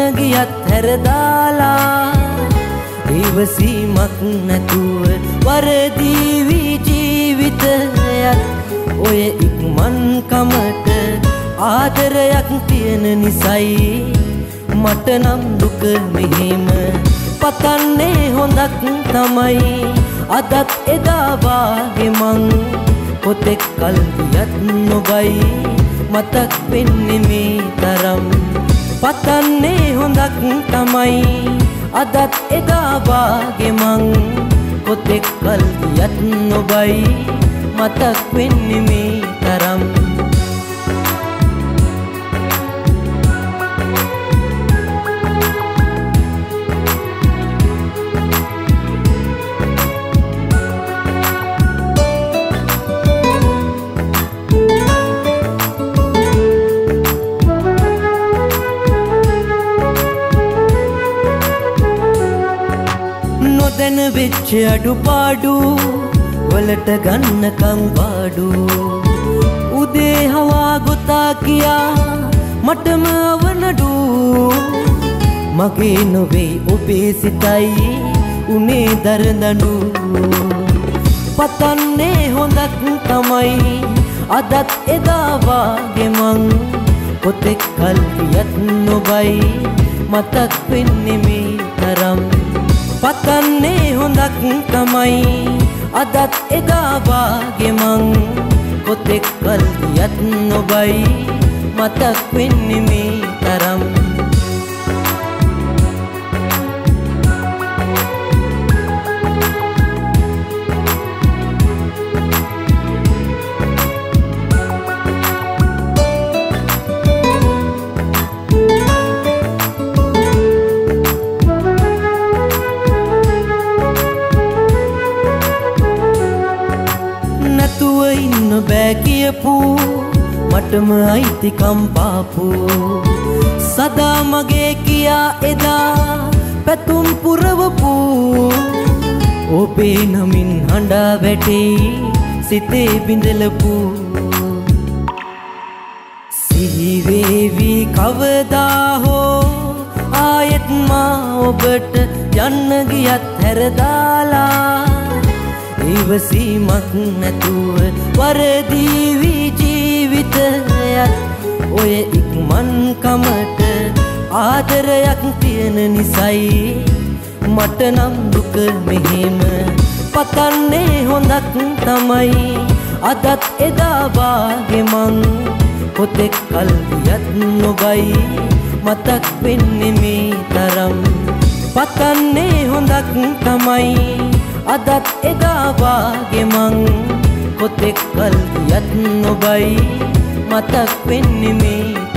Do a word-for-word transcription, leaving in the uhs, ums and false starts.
ගියත් හැරදාලා ඉවසීමක් නැතුව වරදීවි ජීවිතයත් ඔය ඉක්මන් කමට ආදරයක් තියෙන නිසයි මට නම් දුක මෙහෙම පතන්නේ හොඳක් තමයි අදත් එදා වාගේ මං කොතෙක් කල් ගියත් නොබයි මතක් වෙන්නේ මේ තරම් පතන්නේ හොඳක් තමයි අදත් එදා වාගේ මං කොතෙක් කල් ගියත් නොබයි මතක් වෙන්නේ මේ තරම් නොදැන වෙච්ච අඩුපාඩු වලට ගන්නකම් පාඩු උදේ හවා ගොතා කියා මටම අවනඩු මගේ නොවේ ඔබේ සිතයි උනේ දරදඬු පතන්නේ හොඳක් තමයි අදත් එදා වාගේ මං කොතෙක් කල් ගියත් නොබයි මතක් වෙන්නේ මේ තරම් පතන්නේ හොඳක් තමයි අදත් එදා වාගේ මං කොතෙක් කල් ගියත් නොබයි මතක් වෙන්නේ මේ තරම් ඉන්න බෑ කියපු මටම අයිතිකම් පාපු සදා මගේ කියා එදා පැතුම් පුරවපු ඔබේ නමින් හඬා වැටෙයි සිතේ බිඳලපු සිහිවේවි කවදා හෝ ආයෙත් මා ඔබට යන්න ගියත් හැරදාලා ඉවසීමක් නැතුව වරදීවි ජීවිතයත් ඔය ඉක්මන් කමට ආදරයක් තියෙන නිසයි මට නම් දුක මෙහෙම පතන්නේ හොඳක් තමයි අදත් එදා වාගේ මං කොතෙක් කල් ගියත් නොබයි මතක් වෙන්නේ මේ තරම් පතන්නේ හොඳක් තමයි අදත් එදා වාගේ මං කොතෙක් කල් ගියත් නොබයි මතක් වෙන්නේ මේ